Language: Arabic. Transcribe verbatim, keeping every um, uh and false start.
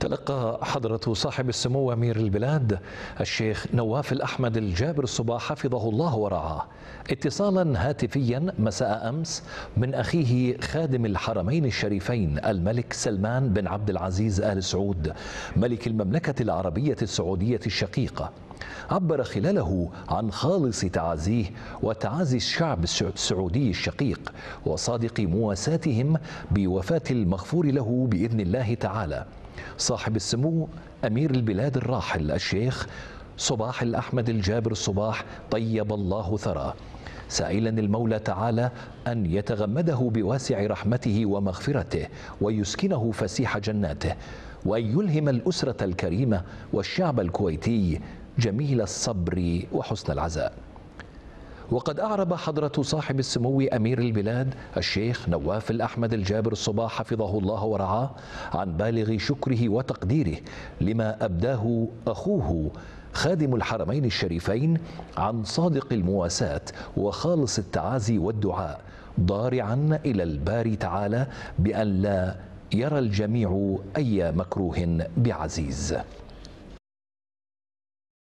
تلقى حضرة صاحب السمو أمير البلاد الشيخ نواف الأحمد الجابر الصباح حفظه الله ورعاه اتصالا هاتفيا مساء أمس من أخيه خادم الحرمين الشريفين الملك سلمان بن عبد العزيز آل سعود ملك المملكة العربية السعودية الشقيقة. عبر خلاله عن خالص تعازيه وتعازي الشعب السعودي الشقيق وصادق مواساتهم بوفاة المغفور له بإذن الله تعالى صاحب السمو أمير البلاد الراحل الشيخ صباح الأحمد الجابر الصباح طيب الله ثراه، سائلا المولى تعالى أن يتغمده بواسع رحمته ومغفرته ويسكنه فسيح جناته، وأن يلهم الأسرة الكريمة والشعب الكويتي جميل الصبر وحسن العزاء. وقد أعرب حضرة صاحب السمو أمير البلاد الشيخ نواف الأحمد الجابر الصباح حفظه الله ورعاه عن بالغ شكره وتقديره لما أبداه أخوه خادم الحرمين الشريفين عن صادق المواساة وخالص التعازي والدعاء، ضارعا إلى الباري تعالى بأن لا يرى الجميع أي مكروه بعزيز.